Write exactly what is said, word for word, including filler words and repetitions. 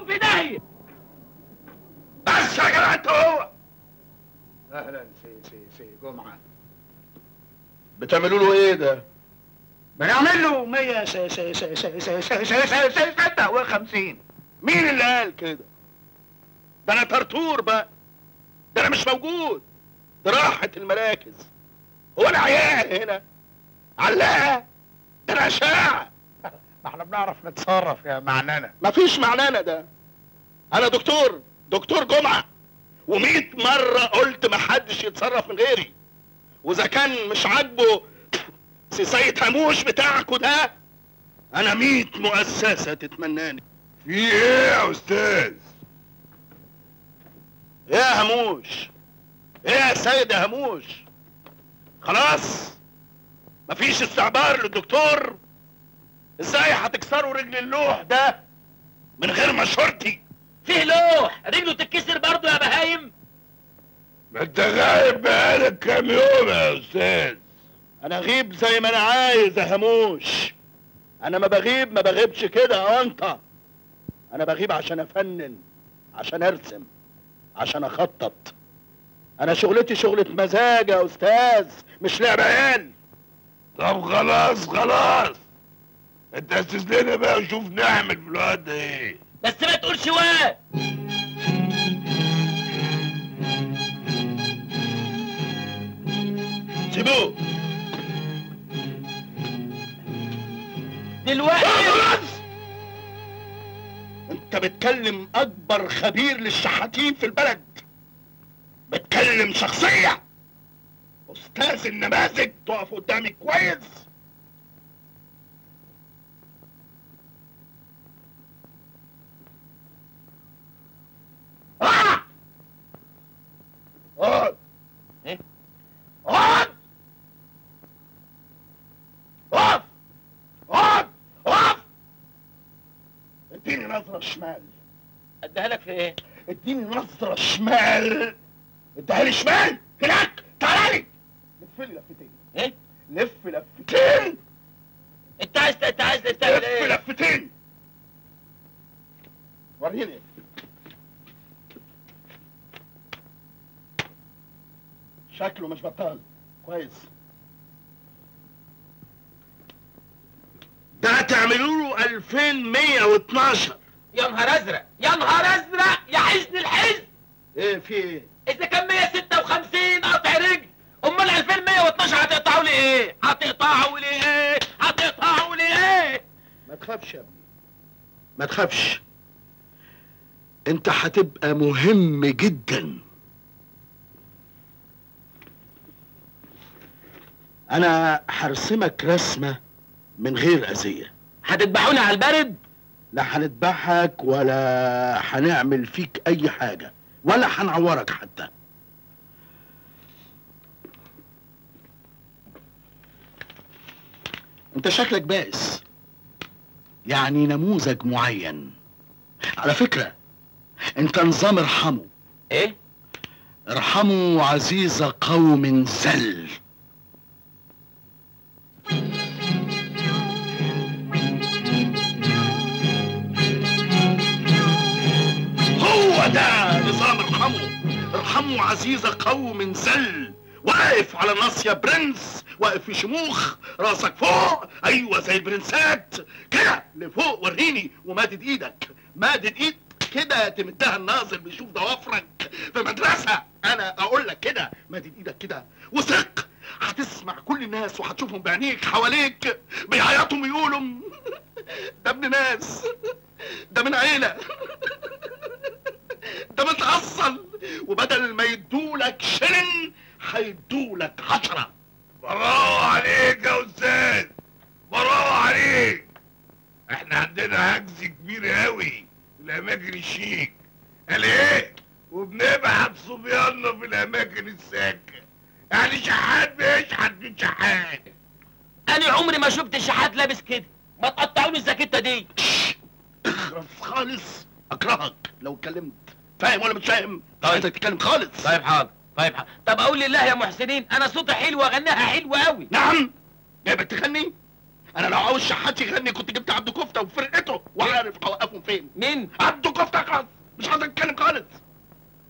في داهيه. بس يا جدع انت هو. اهلا سي سي سي جمعه. بتعملوا له ايه ده؟ بنعمل له مية ستة وخمسين. مين اللي قال كده؟ ده انا طرطور بقى، ده انا مش موجود، ده راحت المراكز. هو انا عيان هنا علاقه؟ ده انا اشاعه. ما احنا بنعرف نتصرف يا معنانه. مفيش معنانه، ده انا دكتور دكتور جمعه، ومئة مره قلت محدش يتصرف من غيري. واذا كان مش عاجبه سيسية هموش بتاعكوا ده، انا مئة مؤسسه تتمناني. في ايه يا استاذ؟ ايه يا هموش؟ ايه يا سيد يا هموش؟ خلاص مفيش استعبار للدكتور؟ ازاي هتكسروا رجل اللوح ده من غير مشورتي؟ فيه لوح رجله تتكسر برضه يا بهايم؟ ما انت غايب بقالك كام يوم يا استاذ. انا اغيب زي ما انا عايز يا هموش. انا ما بغيب ما بغيبش كده يا انت. انا بغيب عشان افنن، عشان ارسم، عشان اخطط. انا شغلتي شغلة مزاج يا استاذ، مش لعب عيال. طب خلاص خلاص، انت اسس لنا بقى وشوف نعمل في الوقت ده ايه. بس ما تقولش واد. سيبوه دلوقتي. انت بتكلم اكبر خبير للشحاتين في البلد، بتكلم شخصية استاذ النماذج تقف قدامي كويس. اه اقعد. ايه؟ اقعد اقف اقعد اقف. اديني نظرة شمال. اديها لك في ايه؟ اديني نظرة شمال. اديها لي شمال هناك. تعالى لي لف لي لفتين. ايه؟ لف لفتين. انت عايز انت عايز تعمل لف ايه؟ لفتين. وريني. شكله مش بطال كويس. ده تعملوا له ألفين ومية واتناشر. يا نهار ازرق يا نهار ازرق يا حزن الحزن. ايه في ايه؟ اذا كان مية ستة وخمسين قطع رجل، امال ألفين ومية واتناشر هتقطعوا لي ايه؟ هتقطعوا لي ايه؟ هتقطعوا لي ايه؟ ما تخافش يا ابني، ما تخافش. انت هتبقى مهم جدا. انا هرسمك رسمة من غير اذية. هتذبحوني على البرد؟ لا هنذبحك ولا هنعمل فيك اي حاجة ولا هنعورك حتى. انت شكلك بائس، يعني نموذج معين. على فكرة انت نظام ارحموا. ايه؟ ارحموا عزيز قوم زل. هو ده نظام ارحموا. ارحموا عزيز قوم زل. واقف على ناصية برنس، واقف في شموخ، راسك فوق، ايوه زي البرنسات كده لفوق. وريني ومادد ايدك، مادد ايد كده تمدها الناظر بيشوف ضوافرك في مدرسة. انا اقول لك كده مادد ايدك كده وثق. هتسمع كل الناس وهتشوفهم بعينيك حواليك بيعيطوا ويقولوا ده ابن ناس، ده من عيلة، ده متأصل، وبدل ما يدولك شلن هيدولك عشرة. برافو عليك يا استاذ، برافو عليك. احنا عندنا هجز كبير قوي في الاماكن الشيك، قال ايه؟ وبنبعت صبياننا في الاماكن الساكنه، يعني شحات بيشحت من شحات. انا عمري ما شفت شحات لابس كده. ما تقطعوني الزاكيته دي. اخرس خالص، اكرهك لو اتكلمت. فاهم ولا مش فاهم؟ عايزك تتكلم خالص. طيب حاضر طيب حاضر. طب اقول لله يا محسنين انا صوتي حلو واغنيها حلوه قوي. نعم؟ جايبك تغني؟ انا لو عاوز شحات يغني كنت جبت عبده كفته وفرقته وعارف هوقفهم فين. مين؟ عبده كفته خلاص.